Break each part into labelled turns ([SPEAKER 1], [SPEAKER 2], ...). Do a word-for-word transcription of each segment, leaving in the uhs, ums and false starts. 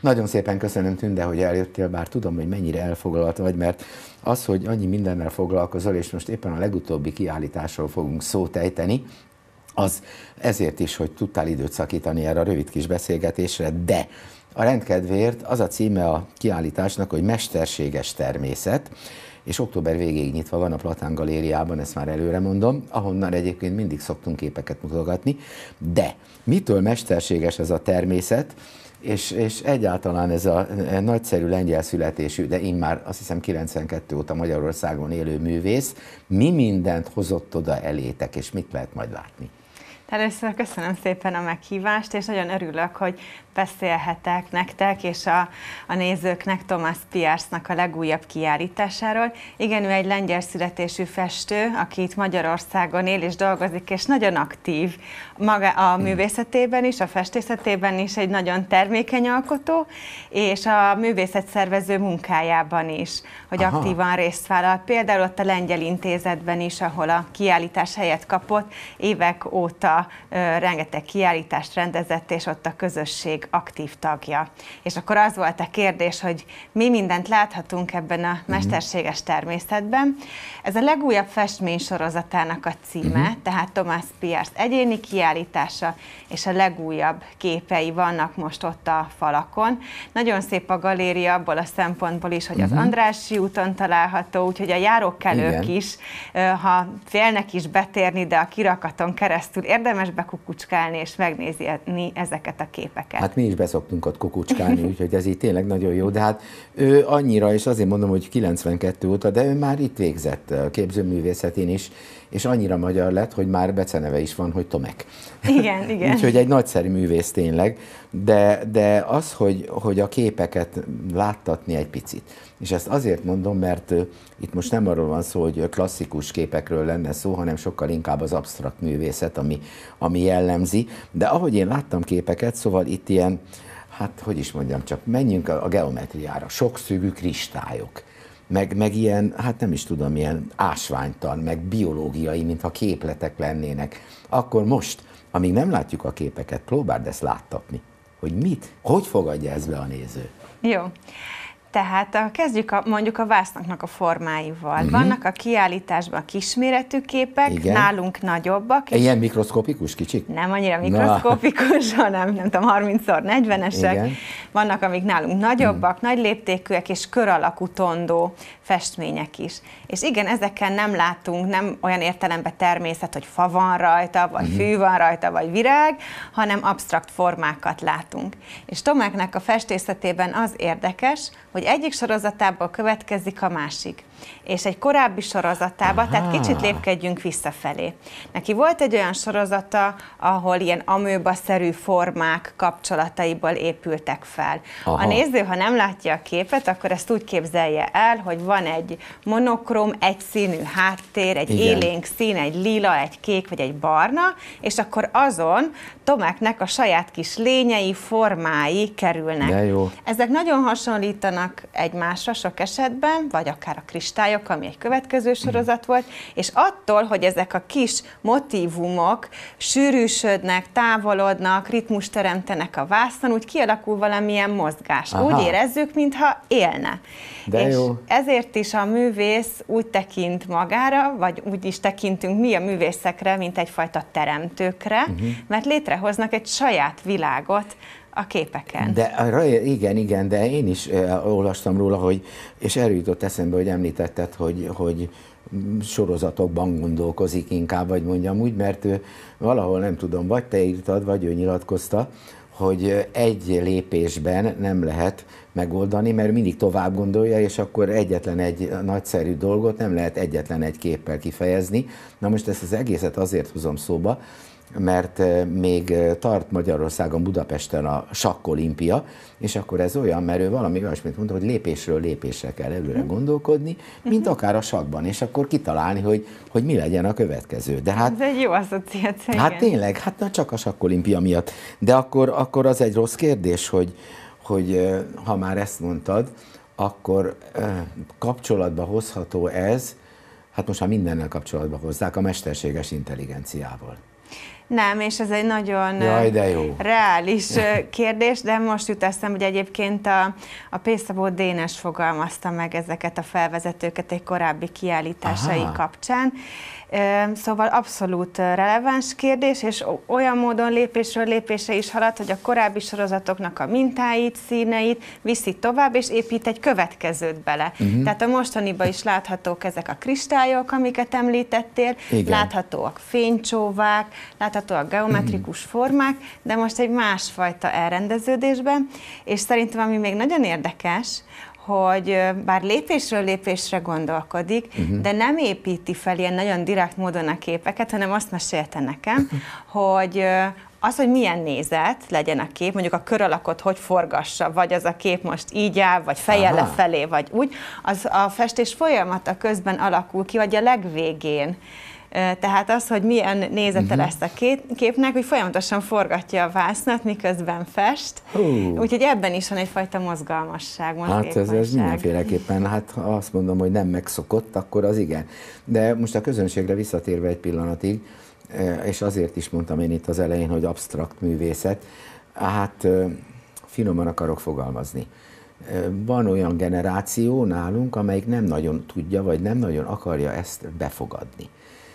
[SPEAKER 1] Nagyon szépen köszönöm, Tünde, hogy eljöttél, bár tudom, hogy mennyire elfoglalt vagy, mert az, hogy annyi mindennel foglalkozol, és most éppen a legutóbbi kiállításról fogunk szót ejteni, az ezért is, hogy tudtál időt szakítani erre a rövid kis beszélgetésre, de a rendkedvéért az a címe a kiállításnak, hogy Mesterséges természet, és október végéig nyitva van a Platán Galériában, ezt már előre mondom, ahonnan egyébként mindig szoktunk képeket mutogatni, de mitől mesterséges ez a természet, és, és egyáltalán ez a nagyszerű lengyel születésű, de immár azt hiszem kilencvenkettő óta Magyarországon élő művész, mi mindent hozott oda elétek, és mit lehet majd látni?
[SPEAKER 2] Először köszönöm szépen a meghívást, és nagyon örülök, hogy beszélhetek nektek és a, a nézőknek Thomas Pierce-nak a legújabb kiállításáról. Igen, ő egy lengyel születésű festő, aki itt Magyarországon él és dolgozik, és nagyon aktív maga a művészetében is, a festészetében is, egy nagyon termékeny alkotó, és a művészetszervező munkájában is, hogy Aha. aktívan részt vállal. Például ott a Lengyel Intézetben is, ahol a kiállítás helyet kapott, évek óta ö, rengeteg kiállítást rendezett, és ott a közösség aktív tagja. És akkor az volt a kérdés, hogy mi mindent láthatunk ebben a mesterséges természetben. Ez a legújabb festmény sorozatának a címe, uh-huh. tehát Thomas Pierce egyéni kiállítása, és a legújabb képei vannak most ott a falakon. Nagyon szép a galéria abból a szempontból is, hogy uh-huh. az Andrássy úton található, úgyhogy a járókelők Igen. is, ha félnek is betérni, de a kirakaton keresztül érdemes bekukucskálni és megnézni ezeket a képeket.
[SPEAKER 1] Hát mi is beszoktunk ott kukucskálni, úgyhogy ez így tényleg nagyon jó, de hát ő annyira, és azért mondom, hogy kilencvenkettő óta, de ő már itt végzett képzőművészetén is, és annyira magyar lett, hogy már beceneve is van, hogy Tomek.
[SPEAKER 2] Igen, igen.
[SPEAKER 1] Úgyhogy egy nagyszerű művész tényleg, de, de az, hogy, hogy a képeket láttatni egy picit. És ezt azért mondom, mert uh, itt most nem arról van szó, hogy klasszikus képekről lenne szó, hanem sokkal inkább az absztrakt művészet, ami, ami jellemzi. De ahogy én láttam képeket, szóval itt ilyen, hát hogy is mondjam, csak menjünk a, a geometriára, sokszögű kristályok. Meg, meg ilyen, hát nem is tudom, ilyen ásványtan, meg biológiai, mintha képletek lennének. Akkor most, amíg nem látjuk a képeket, próbáld ezt láttatni, hogy mit, hogy fogadja ezt be a néző.
[SPEAKER 2] Jó. Tehát a, kezdjük a, mondjuk a vásznaknak a formáival. Uh-huh. Vannak a kiállításban kisméretű képek, Igen. nálunk nagyobbak.
[SPEAKER 1] Ilyen mikroszkopikus kicsik?
[SPEAKER 2] Nem annyira mikroszkopikus, Na. hanem nem tudom, harminc szor negyvenesek. Igen. Vannak, amik nálunk nagyobbak, uh-huh. nagy léptékűek és kör alakú tondó festmények is. És igen, ezeken nem látunk, nem olyan értelemben természet, hogy fa van rajta, vagy uh-huh. fű van rajta, vagy virág, hanem absztrakt formákat látunk. És Tomáknak a festészetében az érdekes, hogy egyik sorozatából következik a másik. És egy korábbi sorozatában, tehát kicsit lépkedjünk visszafelé. Neki volt egy olyan sorozata, ahol ilyen amöba-szerű formák kapcsolataiból épültek fel. Aha. A néző, ha nem látja a képet, akkor ezt úgy képzelje el, hogy van egy monokrom, egyszínű háttér, egy Igen. élénk szín, egy lila, egy kék vagy egy barna, és akkor azon Tomáknak a saját kis lényei, formái kerülnek.
[SPEAKER 1] De jó.
[SPEAKER 2] Ezek nagyon hasonlítanak egymásra sok esetben, vagy akár a kristályok, ami egy következő sorozat volt, és attól, hogy ezek a kis motívumok sűrűsödnek, távolodnak, ritmust teremtenek a vászon, úgy kialakul valamilyen mozgás. Aha. Úgy érezzük, mintha élne.
[SPEAKER 1] De
[SPEAKER 2] és
[SPEAKER 1] jó.
[SPEAKER 2] ezért is a művész úgy tekint magára, vagy úgy is tekintünk mi a művészekre, mint egyfajta teremtőkre, uh-huh. mert létrehoznak egy saját világot a képeken.
[SPEAKER 1] De igen, igen, de én is olvastam róla, hogy, és erről jutott eszembe, hogy említetted, hogy, hogy sorozatokban gondolkozik inkább, vagy mondjam úgy, mert ő valahol nem tudom, vagy te írtad, vagy ő nyilatkozta, hogy egy lépésben nem lehet megoldani, mert mindig tovább gondolja, és akkor egyetlen egy nagyszerű dolgot nem lehet egyetlen egy képpel kifejezni. Na most ezt az egészet azért hozom szóba, mert még tart Magyarországon, Budapesten a sakkolimpia, és akkor ez olyan, mert ő valami olyasmit mondta, hogy lépésről lépésre kell előre gondolkodni, mint akár a sakkban, és akkor kitalálni, hogy, hogy mi legyen a következő. De hát,
[SPEAKER 2] ez egy jó asszociáció.
[SPEAKER 1] Hát tényleg, hát na csak a sakkolimpia miatt. De akkor, akkor az egy rossz kérdés, hogy, hogy ha már ezt mondtad, akkor kapcsolatba hozható ez, hát most már mindennel kapcsolatba hozzák, a mesterséges intelligenciával.
[SPEAKER 2] Nem, és ez egy nagyon
[SPEAKER 1] Jaj, de jó.
[SPEAKER 2] reális kérdés, de most jut eszembe, hogy egyébként a, a P. Szabó Dénes fogalmazta meg ezeket a felvezetőket egy korábbi kiállításai Aha. kapcsán. Szóval abszolút releváns kérdés, és olyan módon lépésről lépésre is halad, hogy a korábbi sorozatoknak a mintáit, színeit viszi tovább, és épít egy következőt bele. Uh-huh. Tehát a mostaniban is láthatók ezek a kristályok, amiket említettél, Igen. láthatóak fénycsóvák, láthatóak geometrikus uh-huh. formák, de most egy másfajta elrendeződésben, és szerintem ami még nagyon érdekes, hogy bár lépésről lépésre gondolkodik, uh-huh. de nem építi fel ilyen nagyon direkt módon a képeket, hanem azt mesélte nekem, hogy az, hogy milyen nézet legyen a kép, mondjuk a kör alakot hogy forgassa, vagy az a kép most így áll, vagy fejjel lefelé, vagy úgy, az a festés folyamata közben alakul ki, vagy a legvégén. Tehát az, hogy milyen nézete uh-huh. lesz a képnek, hogy folyamatosan forgatja a vásznat, miközben fest. Uh. Úgyhogy ebben is van egyfajta mozgalmasság,
[SPEAKER 1] Hát ez, ez mindenféleképpen, hát ha azt mondom, hogy nem megszokott, akkor az igen. De most a közönségre visszatérve egy pillanatig, és azért is mondtam én itt az elején, hogy absztrakt művészet, hát finoman akarok fogalmazni. Van olyan generáció nálunk, amelyik nem nagyon tudja, vagy nem nagyon akarja ezt befogadni.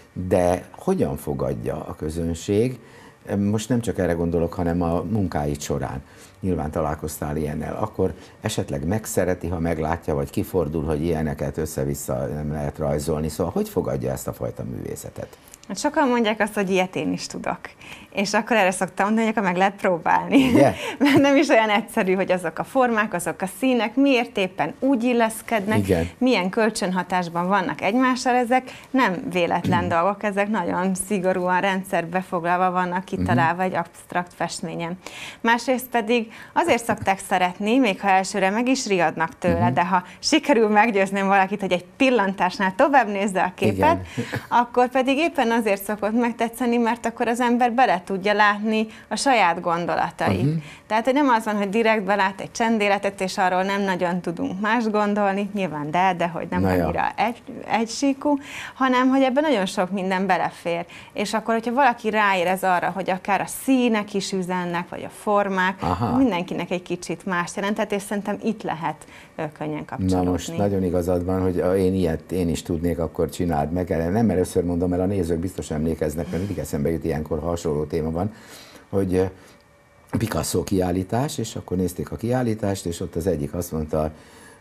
[SPEAKER 1] De hogyan fogadja a közönség? Most nem csak erre gondolok, hanem a munkáid során. Nyilván találkoztál ilyennel. Akkor esetleg megszereti, ha meglátja, vagy kifordul, hogy ilyeneket össze-vissza nem lehet rajzolni. Szóval hogy fogadja ezt a fajta művészetet?
[SPEAKER 2] Hát sokan mondják azt, hogy ilyet én is tudok. És akkor erre szoktam mondani, hogy akkor meg lehet próbálni. Yeah. Mert nem is olyan egyszerű, hogy azok a formák, azok a színek miért éppen úgy illeszkednek, Igen. milyen kölcsönhatásban vannak egymással, ezek nem véletlen mm. dolgok, ezek nagyon szigorúan rendszerbe foglalva vannak kitalálva mm. egy absztrakt festményen. Másrészt pedig azért szokták szeretni, még ha elsőre meg is riadnak tőle, mm. de ha sikerül meggyőzném valakit, hogy egy pillantásnál tovább nézze a képet, Igen. akkor pedig éppen azért szokott megtetszeni, mert akkor az ember bele tudja látni a saját gondolatait. Uh-huh. Tehát, hogy nem az van, hogy direkt belát egy csendéletet, és arról nem nagyon tudunk más gondolni, nyilván de, de hogy nem Na annyira ja. egy, egysíkú, hanem, hogy ebben nagyon sok minden belefér. És akkor, hogyha valaki ráérez arra, hogy akár a színek is üzennek, vagy a formák, Aha. mindenkinek egy kicsit más jelenthet, és szerintem itt lehet könnyen kapcsolódni.
[SPEAKER 1] Na most nagyon igazad van, hogy én ilyet én is tudnék, akkor csináld meg. Nem először mondom el, a nézők biztos emlékeznek, mert mindig eszembe jut ilyenkor, hasonló téma van, hogy Picasso kiállítás, és akkor nézték a kiállítást, és ott az egyik azt mondta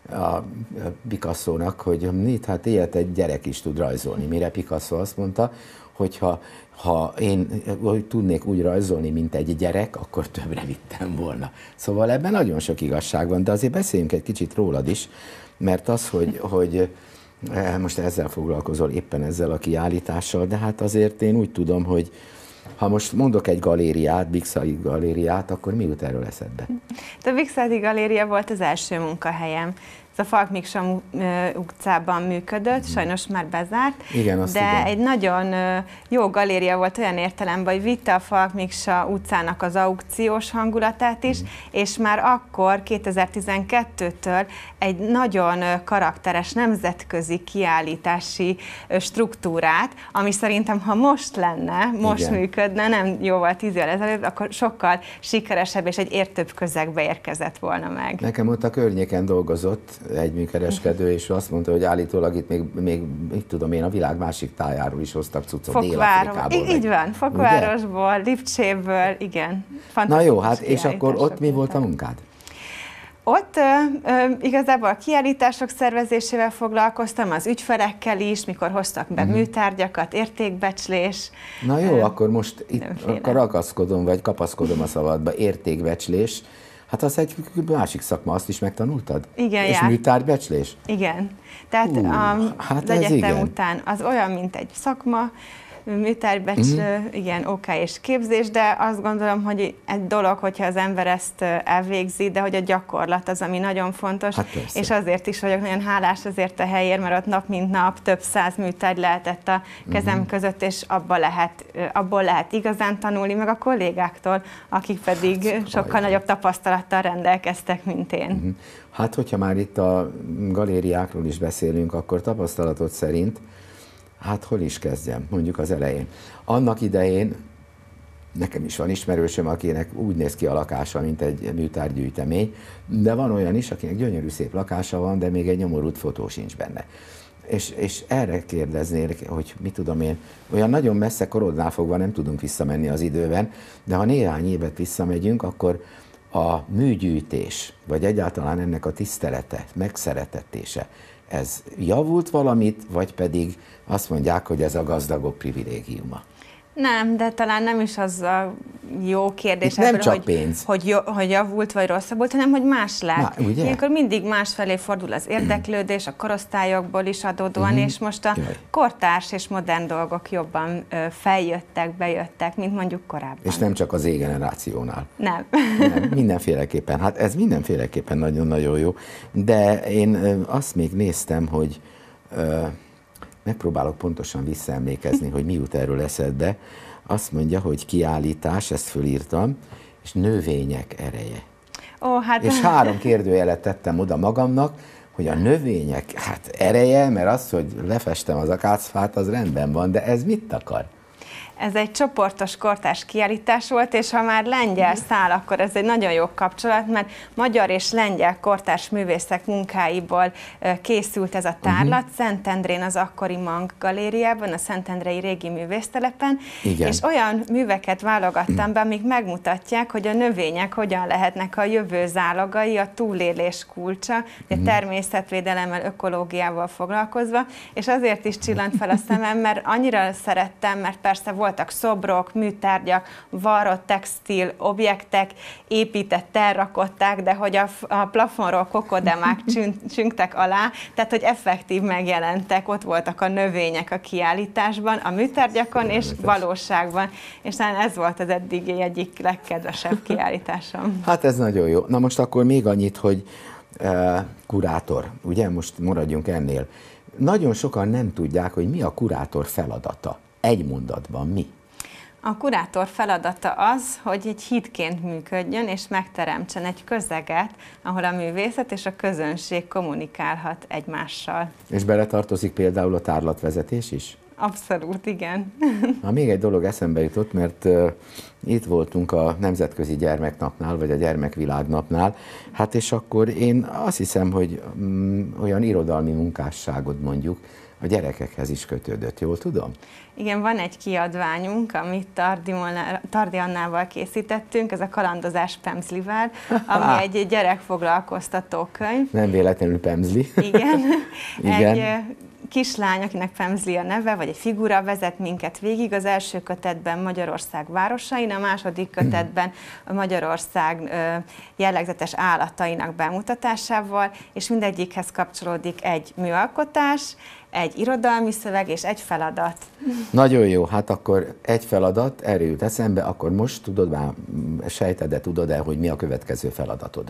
[SPEAKER 1] a Picasso-nak, hogy mit, hát ilyet egy gyerek is tud rajzolni. Mire Picasso azt mondta, hogyha ha én hogy tudnék úgy rajzolni, mint egy gyerek, akkor többre vittem volna. Szóval ebben nagyon sok igazság van, de azért beszéljünk egy kicsit rólad is, mert az, hogy, hogy most ezzel foglalkozol, éppen ezzel a kiállítással, de hát azért én úgy tudom, hogy ha most mondok egy galériát, Bikszai galériát, akkor mi jut erről eszedbe?
[SPEAKER 2] A Bikszai galéria volt az első munkahelyem. Ez a Falk Miksa utcában működött, sajnos már bezárt,
[SPEAKER 1] igen, azt
[SPEAKER 2] de
[SPEAKER 1] igen.
[SPEAKER 2] egy nagyon jó galéria volt olyan értelemben, hogy vitte a Falk Miksa utcának az aukciós hangulatát is, mm. és már akkor, kétezer-tizenkettőtől egy nagyon karakteres nemzetközi kiállítási struktúrát, ami szerintem, ha most lenne, most igen. működne, nem jóval tíz évvel ezelőtt, akkor sokkal sikeresebb és egy értőbb közegbe érkezett volna meg.
[SPEAKER 1] Nekem ott a környéken dolgozott egy műkereskedő, és azt mondta, hogy állítólag itt még, még mit tudom én, a világ másik tájáról is hoztak cuccot, Dél-Afrikából.
[SPEAKER 2] Így, így van, Fokvárosból, Lipcséből, igen.
[SPEAKER 1] Na jó, hát és akkor ott mi volt a munkád?
[SPEAKER 2] Ott ö, ö, igazából a kiállítások szervezésével foglalkoztam, az ügyfelekkel is, mikor hoztak be mm. műtárgyakat, értékbecslés.
[SPEAKER 1] Na jó, ö, akkor most itt akkor ragaszkodom, vagy kapaszkodom a szabadba, értékbecslés. Hát az egy másik szakma, azt is megtanultad?
[SPEAKER 2] Igen,
[SPEAKER 1] És
[SPEAKER 2] jár.
[SPEAKER 1] műtárgybecslés?
[SPEAKER 2] Igen. Tehát uh, a, hát az egyetem igen. után az olyan, mint egy szakma, műtárgybecslő, uh-huh. igen, ó ká és képzés, de azt gondolom, hogy egy dolog, hogyha az ember ezt elvégzi, de hogy a gyakorlat az, ami nagyon fontos, hát és azért is vagyok nagyon hálás azért a helyért, mert ott nap mint nap több száz műtárgy lehetett a kezem uh-huh. között, és abból lehet, abból lehet igazán tanulni, meg a kollégáktól, akik pedig hát, sokkal hajlani. nagyobb tapasztalattal rendelkeztek, mint én. Uh-huh.
[SPEAKER 1] Hát, hogyha már itt a galériákról is beszélünk, akkor tapasztalatod szerint hát hol is kezdjem, mondjuk az elején. Annak idején nekem is van ismerősöm, akinek úgy néz ki a lakása, mint egy műtárgyűjtemény, de van olyan is, akinek gyönyörű szép lakása van, de még egy nyomorult fotó sincs benne. És, és erre kérdeznék, hogy mit tudom én, olyan nagyon messze korodnál fogva nem tudunk visszamenni az időben, de ha néhány évet visszamegyünk, akkor a műgyűjtés, vagy egyáltalán ennek a tisztelete, megszeretetése, ez javult valamit, vagy pedig azt mondják, hogy ez a gazdagok privilégiuma?
[SPEAKER 2] Nem, de talán nem is az a jó kérdés,
[SPEAKER 1] nem
[SPEAKER 2] ebből,
[SPEAKER 1] csak
[SPEAKER 2] hogy,
[SPEAKER 1] pénz.
[SPEAKER 2] Hogy, jó, hogy javult vagy rosszabbult, hanem hogy más lett.
[SPEAKER 1] Má,
[SPEAKER 2] Ilyenkor mindig másfelé fordul az érdeklődés, a korosztályokból is adódóan, mm-hmm. és most a
[SPEAKER 1] Jaj.
[SPEAKER 2] kortárs és modern dolgok jobban ö, feljöttek, bejöttek, mint mondjuk korábban.
[SPEAKER 1] És nem csak az Z-generációnál.
[SPEAKER 2] Nem.
[SPEAKER 1] nem. Mindenféleképpen. Hát ez mindenféleképpen nagyon-nagyon jó. De én ö, azt még néztem, hogy ö, megpróbálok pontosan visszaemlékezni, hogy mi jut erről eszedbe. Azt mondja, hogy kiállítás, ezt fölírtam, és növények ereje.
[SPEAKER 2] Ó, hát...
[SPEAKER 1] És három kérdőjelet tettem oda magamnak, hogy a növények, hát ereje, mert az, hogy lefestem az akácfát, az rendben van, de ez mit akar?
[SPEAKER 2] Ez egy csoportos kortárs kiállítás volt, és ha már lengyel szál, akkor ez egy nagyon jó kapcsolat, mert magyar és lengyel kortárs művészek munkáiból készült ez a tárlat, uh-huh. Szentendrén az akkori Mank galériában, a Szentendrei régi művésztelepen,
[SPEAKER 1] Igen.
[SPEAKER 2] és olyan műveket válogattam be, amik megmutatják, hogy a növények hogyan lehetnek a jövő zálogai, a túlélés kulcsa, uh-huh. a természetvédelemmel, ökológiával foglalkozva, és azért is csillant fel a szemem, mert annyira szerettem, mert persze volt voltak szobrok, műtárgyak, varrott textil objektek, épített terrakották, de hogy a, a plafonról kokodemák csüngtek alá, tehát hogy effektív megjelentek, ott voltak a növények a kiállításban, a műtárgyakon és valóságban, és talán ez volt az eddigi egyik legkedvesebb kiállításom.
[SPEAKER 1] Hát ez nagyon jó. Na most akkor még annyit, hogy uh, kurátor, ugye most maradjunk ennél. Nagyon sokan nem tudják, hogy mi a kurátor feladata. Egy mondatban mi?
[SPEAKER 2] A kurátor feladata az, hogy egy hídként működjön és megteremtsen egy közeget, ahol a művészet és a közönség kommunikálhat egymással.
[SPEAKER 1] És beletartozik például a tárlatvezetés is?
[SPEAKER 2] Abszolút, igen.
[SPEAKER 1] Na, még egy dolog eszembe jutott, mert uh, itt voltunk a Nemzetközi Gyermeknapnál, vagy a Gyermekvilágnapnál, hát és akkor én azt hiszem, hogy um, olyan irodalmi munkásságod mondjuk a gyerekekhez is kötődött, jól tudom?
[SPEAKER 2] Igen, van egy kiadványunk, amit Tardi, Tardi Annával készítettünk, ez a Kalandozás Pemzlivel, ami egy gyerekfoglalkoztató könyv.
[SPEAKER 1] Nem véletlenül Pemzli.
[SPEAKER 2] Igen.
[SPEAKER 1] Igen.
[SPEAKER 2] Egy kislány, akinek Pemzli a neve, vagy egy figura vezet minket végig. Az első kötetben Magyarország városain, a második kötetben a Magyarország jellegzetes állatainak bemutatásával, és mindegyikhez kapcsolódik egy műalkotás, egy irodalmi szöveg és egy feladat.
[SPEAKER 1] Nagyon jó, hát akkor egy feladat, erre jut eszembe, akkor most tudod már, sejted, de tudod-e, hogy mi a következő feladatod?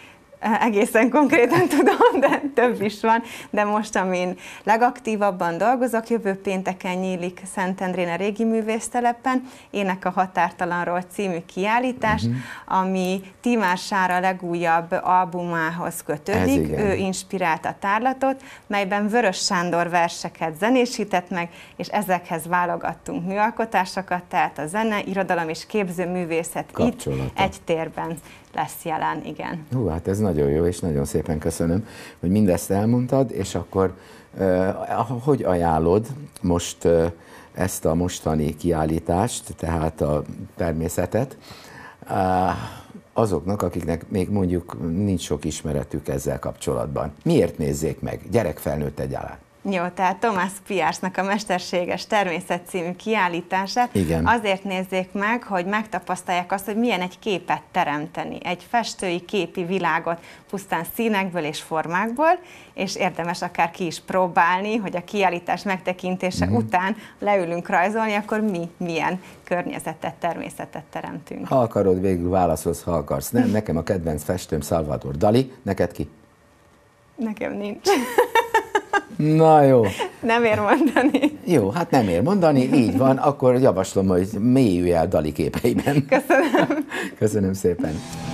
[SPEAKER 2] Egészen konkrétan tudom, de több is van, de most, amin legaktívabban dolgozok, jövő pénteken nyílik Szentendrén a régi művésztelepen, Ének a határtalanról című kiállítás, uh-huh. ami Timár Sára legújabb albumához kötődik, ő inspirálta a tárlatot, melyben Vörös Sándor verseket zenésített meg, és ezekhez válogattunk műalkotásokat, tehát a zene, irodalom és képzőművészet itt egy térben lesz jelen, igen.
[SPEAKER 1] Hú, hát ez nagyon jó, és nagyon szépen köszönöm, hogy mindezt elmondtad, és akkor uh, hogy ajánlod most uh, ezt a mostani kiállítást, tehát a természetet, uh, azoknak, akiknek még mondjuk nincs sok ismeretük ezzel kapcsolatban. Miért nézzék meg? Gyerek, felnőtt egyaránt.
[SPEAKER 2] Jó, tehát Thomas Piarsnak a Mesterséges Természet című kiállítását
[SPEAKER 1] Igen.
[SPEAKER 2] azért nézzék meg, hogy megtapasztalják azt, hogy milyen egy képet teremteni, egy festői képi világot pusztán színekből és formákból, és érdemes akár ki is próbálni, hogy a kiállítás megtekintése uh-huh. után leülünk rajzolni, akkor mi milyen környezetet, természetet teremtünk.
[SPEAKER 1] Ha akarod, végül válaszolsz, ha akarsz. Nem, nekem a kedvenc festőm Salvador Dali, neked ki?
[SPEAKER 2] Nekem nincs.
[SPEAKER 1] Na jó.
[SPEAKER 2] Nem ér mondani.
[SPEAKER 1] Jó, hát nem ér mondani, így van, akkor javaslom, hogy mélyülj el Dali képeiben.
[SPEAKER 2] Köszönöm.
[SPEAKER 1] Köszönöm szépen.